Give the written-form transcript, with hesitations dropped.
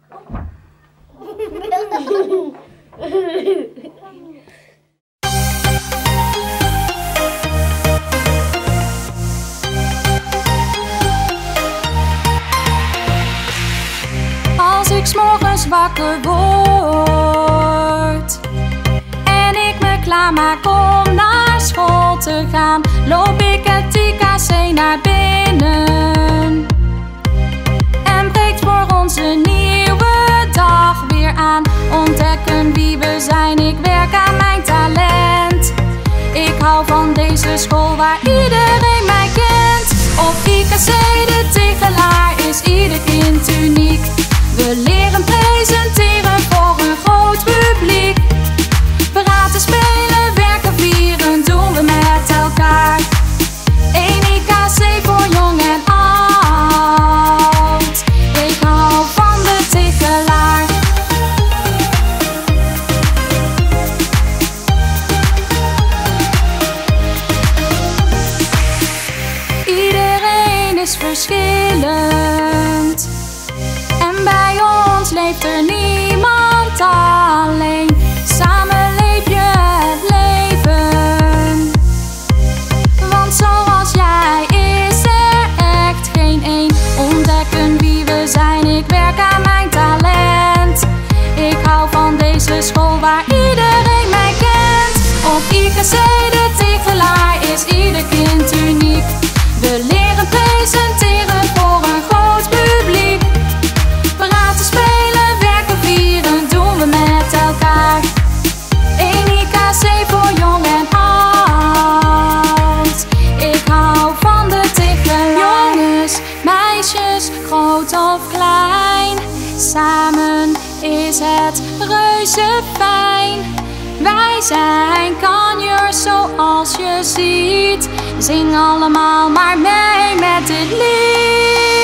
Als ik 's morgens wakker word en ik me klaarmaak om naar school te gaan, loop ik het IKC naar binnen en breekt voor ons een nieuwe dag weer aan. Ontdekken wie we zijn, ik werk aan mijn talent. Ik hou van deze school waar iedereen mij kent. Op IKC de Tegelaar is ieder kind uniek. We leren presenteren voor een groot publiek. Praten, spelen, werken, vieren doen we met elkaar. Eén IKC voor jong en oud. Ik hou van de Tegelaar. Iedereen is verschillend en bij ons leeft er niemand alleen. Samen leef je het leven, want zoals jij is er echt geen één. Ontdekken wie we zijn, ik werk aan mijn talent. Ik hou van deze school waar iedereen mij kent. Op IKC de Tegelaar is ieder kind uniek. We leren presenteren voor een groot publiek. Praten, spelen, werken, vieren doen we met elkaar. Eén IKC voor jong en oud. Ik hou van de Tegelaar. Jongens, meisjes, groot of klein, samen is het reuze fijn. Wij zijn kanjers zoals je ziet. Zing allemaal maar mee met dit lied.